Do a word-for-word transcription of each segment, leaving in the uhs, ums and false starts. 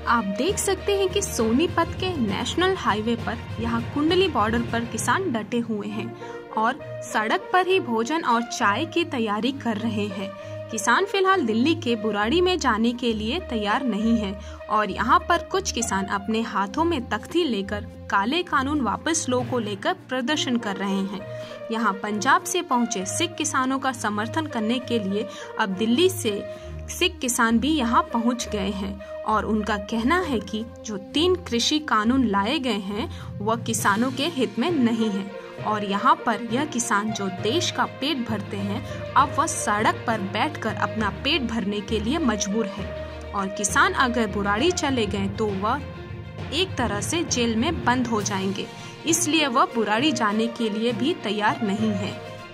आप देख सकते हैं कि सोनीपत के नेशनल हाईवे पर यहाँ कुंडली बॉर्डर पर किसान डटे हुए हैं और सड़क पर ही भोजन और चाय की तैयारी कर रहे हैं। किसान फिलहाल दिल्ली के बुराड़ी में जाने के लिए तैयार नहीं है और यहाँ पर कुछ किसान अपने हाथों में तख्ती लेकर काले कानून वापस लो को लेकर प्रदर्शन कर रहे हैं। यहाँ पंजाब से पहुँचे सिख किसानों का समर्थन करने के लिए अब दिल्ली से सिख किसान भी यहाँ पहुँच गए हैं और उनका कहना है कि जो तीन कृषि कानून लाए गए हैं वह किसानों के हित में नहीं है और यहाँ पर यह किसान जो देश का पेट भरते हैं अब वह सड़क पर बैठकर अपना पेट भरने के लिए मजबूर है और किसान अगर बुराड़ी चले गए तो वह एक तरह से जेल में बंद हो जाएंगे, इसलिए वह बुराड़ी जाने के लिए भी तैयार नहीं है।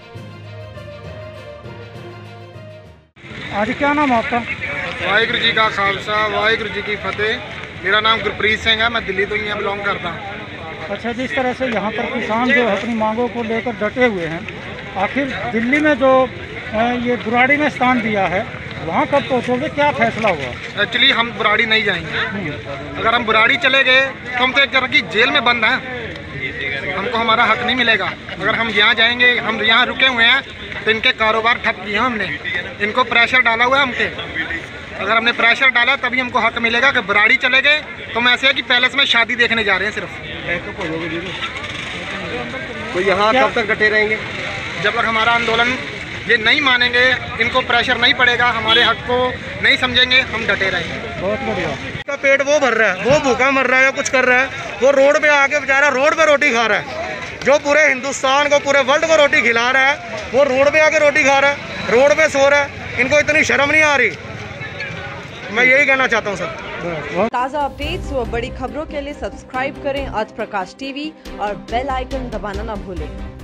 आज क्या नाम आपका? वाहिगुरु जी का खालसा वाहिगुरु जी की फतेह। मेरा नाम गुरप्रीत सिंह है, मैं दिल्ली तो यहाँ बिलोंग करता हूँ। अच्छा, जिस तरह से यहाँ पर किसान जो अपनी मांगों को लेकर डटे हुए हैं, आखिर दिल्ली में जो ये बुराड़ी में स्थान दिया है वहाँ कब पहुँचोगे, क्या फैसला हुआ? एक्चुअली हम बुराड़ी नहीं जाएंगे। अगर हम बुराड़ी चले गए तो हम तो एक तरह की जेल में बंद हैं, हमको हमारा हक नहीं मिलेगा। अगर हम यहाँ जाएंगे, हम यहाँ रुके हुए हैं तो इनके कारोबार ठप किए हमने, इनको प्रेशर डाला हुआ है हमके। अगर हमने प्रेशर डाला तभी हमको हक मिलेगा। कि बुराड़ी चले गए तो हम ऐसे है कि पैलेस में शादी देखने जा रहे हैं सिर्फ। तो यहाँ कब तक डटे रहेंगे? जब तक हमारा आंदोलन ये नहीं मानेंगे, इनको प्रेशर नहीं पड़ेगा, हमारे हक को नहीं समझेंगे, हम डटे रहेंगे। बहुत बढ़िया। उसका पेट वो भर रहा है, वो भूखा मर रहा है या कुछ कर रहा है, वो रोड पे आके बेचारा रोड पे रोटी खा रहा है। जो पूरे हिंदुस्तान को, पूरे वर्ल्ड को रोटी खिला रहा है, वो रोड पे आके रोटी खा रहा है, रोड पे सो रहा है। इनको इतनी शर्म नहीं आ रही। मैं यही कहना चाहता हूँ सर। ताज़ा अपडेट्स व बड़ी खबरों के लिए सब्सक्राइब करें आज प्रकाश टीवी और बेल आइकन दबाना न भूलें।